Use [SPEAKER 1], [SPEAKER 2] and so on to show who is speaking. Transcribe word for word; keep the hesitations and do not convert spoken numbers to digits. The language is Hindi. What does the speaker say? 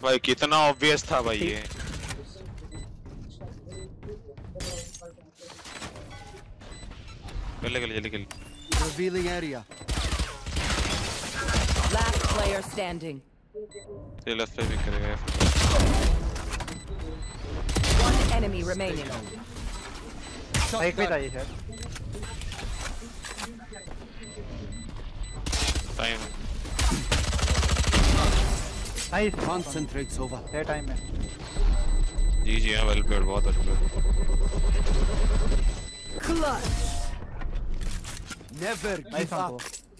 [SPEAKER 1] भाई कितना ऑब्वियस था भाई ये। पहले जल्दी जल्दी
[SPEAKER 2] revealing area.
[SPEAKER 3] Last player standing.
[SPEAKER 1] ये लेफ्ट पे भी करेगा।
[SPEAKER 3] One enemy remaining.
[SPEAKER 4] एक भी था ये शायद।
[SPEAKER 1] Time
[SPEAKER 2] Nice. Concentrate Sova.
[SPEAKER 4] ये टाइम में।
[SPEAKER 1] जी जी हाँ वेल प्लेड बहुत अच्छा।
[SPEAKER 2] Clutch. Never
[SPEAKER 4] Nice
[SPEAKER 2] give
[SPEAKER 4] one,
[SPEAKER 2] up.
[SPEAKER 4] bro.